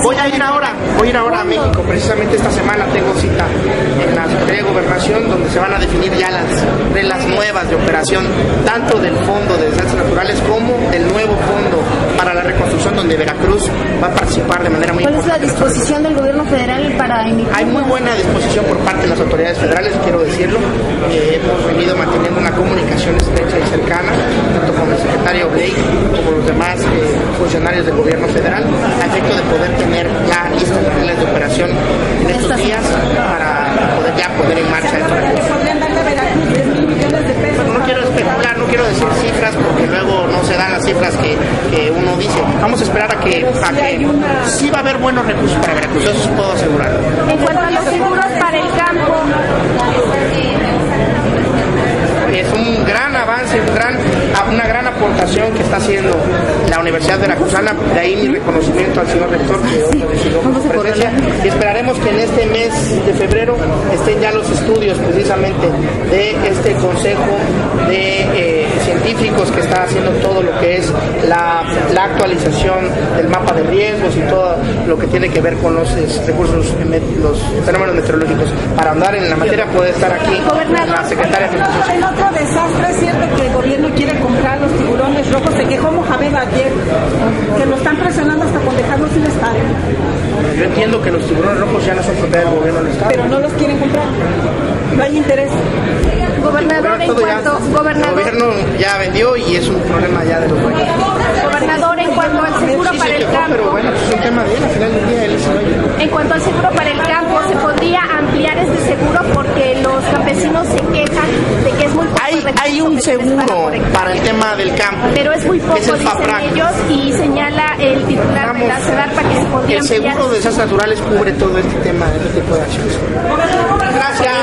Voy a ir ahora a México, precisamente esta semana tengo cita en la Secretaría de Gobernación, donde se van a definir ya las reglas nuevas de operación, tanto del Fondo de Desastres Naturales como del nuevo Fondo para la Reconstrucción, donde Veracruz va a participar de manera muy importante. ¿Cuál es la disposición del gobierno federal para emitir? Hay muy buena disposición por parte de las autoridades federales, quiero decirlo. Hemos venido manteniendo una comunicación estrecha y cercana, tanto con el secretario Blake como los demás funcionarios del gobierno federal, a efecto de poder tener ya listas las reglas de operación en estos días para poder ya poner en marcha esto. ¿Podrían darle a Veracruz 10,000 millones de pesos? No quiero especular, no quiero decir cifras porque luego no se dan las cifras que uno dice. Vamos a esperar a que sí va a haber buenos recursos para Veracruz, eso sí puedo asegurar. En cuanto a los seguros para el campo, es un gran avance, una gran aportación que está haciendo la Universidad Veracruzana, de ahí mi reconocimiento al señor rector que hoy me recibió con su presencia, y esperaremos que en este mes de febrero estén ya los estudios precisamente de este consejo de científicos que está haciendo todo lo que es la actualización del mapa de riesgos y todo lo que tiene que ver con los recursos, los fenómenos meteorológicos. Para andar en la materia puede estar aquí la secretaria de En otro desastre, es cierto que el gobierno quiere comprar los tiburones rojos. Se quejó Mohamed ayer que lo están presionando hasta por dejarlos sin estadio. Yo entiendo que los tiburones rojos ya no son propiedad del gobierno del estado, pero no los quieren comprar, no hay interés. Gobernador, en cuanto el gobierno ya vendió y es un problema ya de los dueños. Gobernador, en cuanto al seguro Sí, para se el quejó, campo, pero bueno, es un tema de él, al final del día él es el dueño. en cuanto al seguro para el campo, ¿se podría ampliar este seguro? Porque los campesinos se quejan de que es muy poco. Hay un seguro para el tema del campo, pero es muy poco, es el dicen FAPRAC. ellos, y señala el titular de la CEDARPA que se podría El seguro ampliar. de desastres naturales cubre todo este tema, este tipo de acciones. Gracias.